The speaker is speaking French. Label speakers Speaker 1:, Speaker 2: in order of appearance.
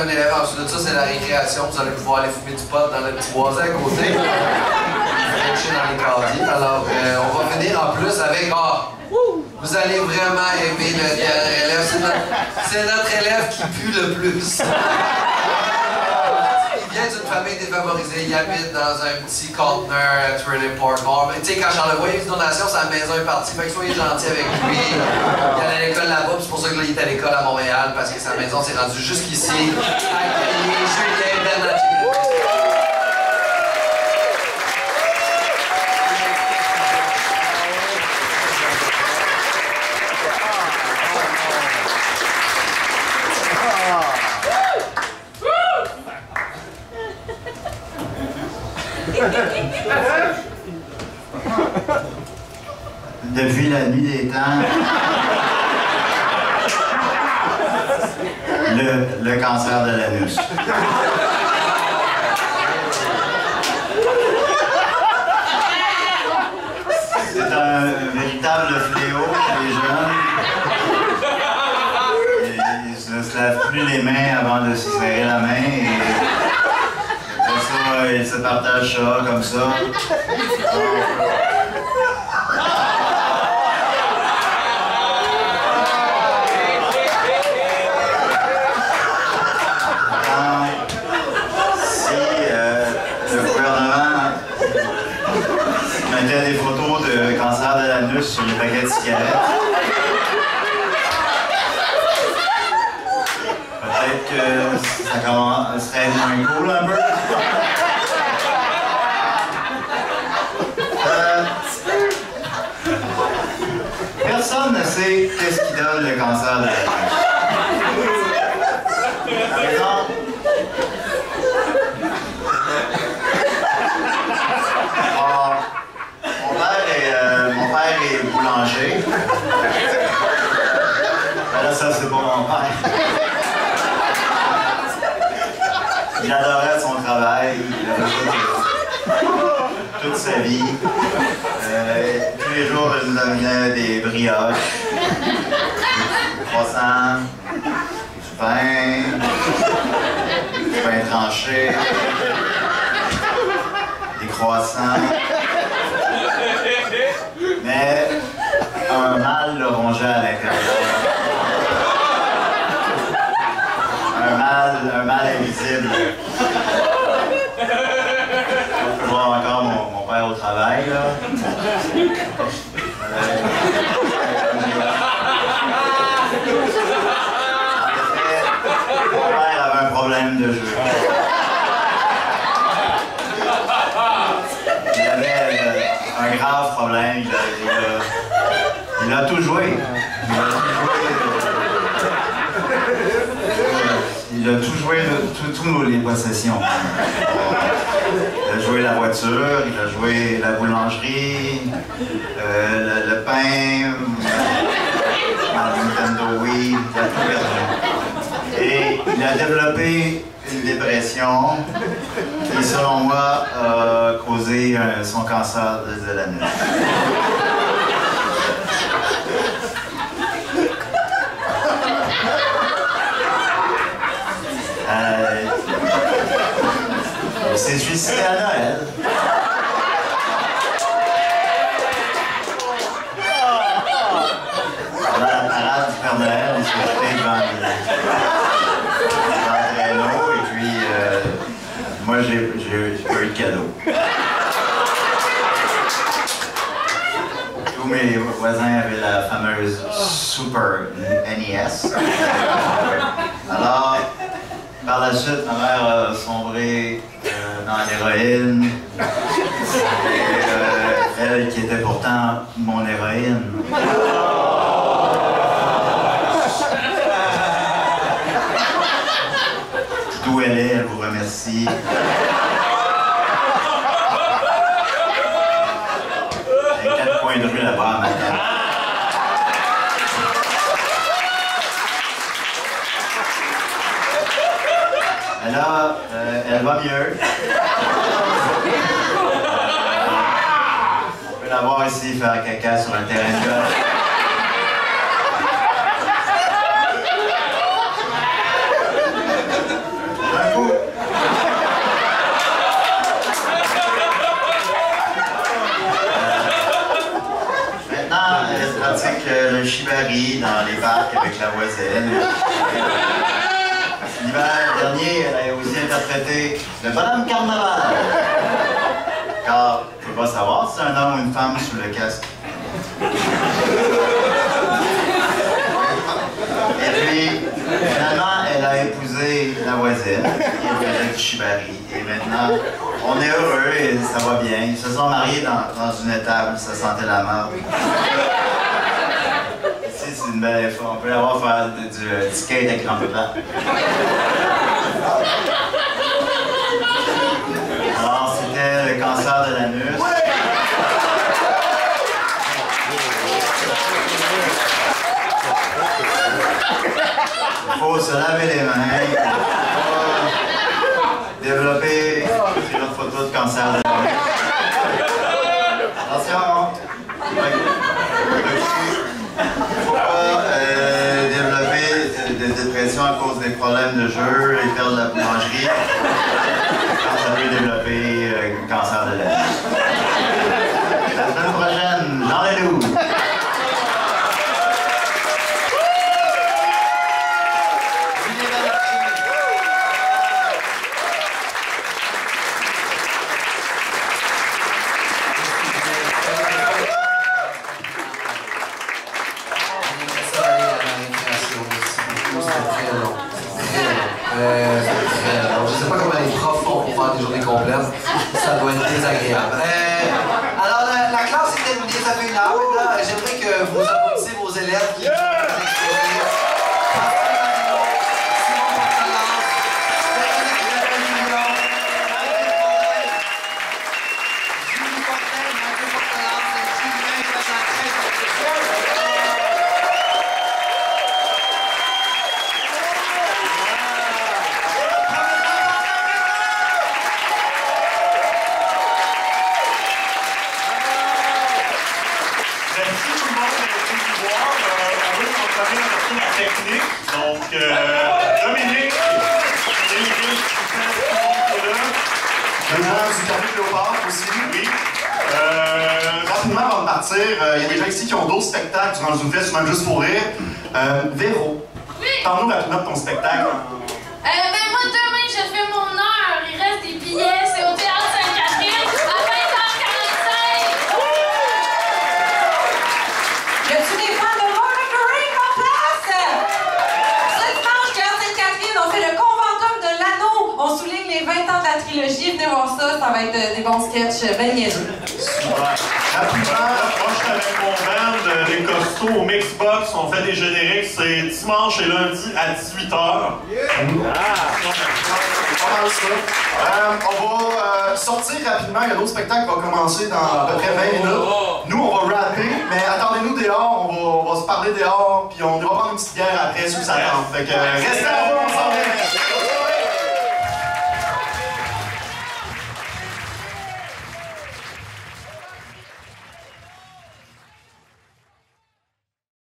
Speaker 1: élève. Ensuite de ça, c'est la récréation. Vous allez pouvoir aller fumer du pot dans le petit boisé à côté. Dans les casiers. Alors, on va finir en plus avec... vous allez vraiment aimer le dernier élève. C'est notre élève qui pue le plus. Il vient d'une famille défavorisée. Il habite dans un petit conteneur à Trinity Park. Tu sais, quand Charlevoix a eu une donation, sa maison est partie. Fait que soyez gentils avec lui. Il allait à l'école là-bas, c'est pour ça qu'il est à l'école à Montréal, parce que sa maison s'est rendue jusqu'ici. Accueillir Julien Bernatchez.
Speaker 2: Depuis la nuit des temps, le cancer de l'anus. C'est un véritable fléau chez les jeunes. Ils ne se lavent plus les mains avant de se serrer la main. Et après ça, ils se partagent ça comme ça. Des photos de cancer de l'anus sur les paquets de cigarettes. Peut-être que ça serait moins cool un peu. Personne ne sait qu'est-ce qui donne le cancer de l'anus. Par exemple, mon père est boulanger. Ben là, ça, c'est pas mon père. Il adorait son travail. Il a fait toute sa vie. Tous les jours, il nous amenait des brioches, des croissants, du pain tranché, des croissants. Mais un mal le rongeait à l'intérieur. Un mal invisible. On peut voir encore mon père au travail, là. Mon père avait un problème de jeu. Il avait un grave problème. Il a tout joué. Il a tout joué, toutes les possessions. Il a joué la voiture, il a joué la boulangerie, le pain, la Nintendo Wii, il a tout perdu. Et il a développé une dépression qui, selon moi, a causé son cancer de l'anus. Il s'est suicidé à Noël. Pendant la parade du Père Noël, il s'est jeté devant le traîneau et puis moi j'ai pas eu de cadeau. Tous mes voisins avaient la fameuse Super NES. Alors, par la suite, ma mère a sombré dans l'héroïne. Elle qui était pourtant mon héroïne. D'où elle est, elle vous remercie. Il y a 4 coins de rue là-bas, madame. Mais là, elle va mieux. On peut la voir ici faire caca sur un terrain de golf. shibari dans les parcs avec la voisine. L'hiver dernier, elle a aussi interprété le Bonhomme Carnaval. Car, je ne peux pas savoir si c'est un homme ou une femme sous le casque. Et puis, finalement, elle a épousé la voisine, qui faisait du shibari. Et maintenant, on est heureux et ça va bien. Ils se sont mariés dans une étable, ça sentait la mort. Ici, c'est une belle effort. On peut avoir faire du skate avec grand-papa. Alors, c'était le cancer de l'anus. Il faut se laver les mains. Développer sur une photo de cancer de l'anus. Attention! Il ne faut pas développer de dépression à cause des problèmes de jeu et perdre la boulangerie. Quand ça peut développer un cancer de l'anus. La semaine prochaine, Jean Leloup.
Speaker 1: Je ne sais pas comment les profs font pour faire des journées complètes. Ça doit être désagréable. Alors, la classe est terminée, ça fait une heure. Maintenant, j'aimerais que vous applaudissez vos élèves qui
Speaker 3: technique. Donc, Dominique,
Speaker 4: du café Cléopâtre aussi.
Speaker 3: oui.
Speaker 4: Rapidement avant de partir, il y a des gens ici qui ont d'autres spectacles durant le Zoufest, ou même juste pour rire. Véro,
Speaker 5: Oui.
Speaker 4: parle-nous rapidement de ton spectacle.
Speaker 5: Ben moi, demain, je fais mon heure. Il reste des billets. C'est au Théâtre Sainte-Catherine à 20h45.
Speaker 6: Y a-tu des fans de Lord of the Rings en place? Ce dimanche, Théâtre Sainte-Catherine, on fait le conventum de l'anneau. On souligne les 20 ans de la trilogie. Venez voir ça, ça va être des bons sketchs ben niaiseux.
Speaker 4: Rapidement,
Speaker 3: Moi, je suis avec mon band, les costauds au Mixbox. On fait des génériques. C'est dimanche et lundi à 18h.
Speaker 4: c'est pas mal ça. On va sortir rapidement. Il y a d'autres spectacles qui vont commencer dans à peu près 20 minutes. Nous, on va rapper, mais attendez-nous dehors. On va se parler dehors, puis on va prendre une petite bière après, si vous attendez. Fait que restez là, on s'en vient.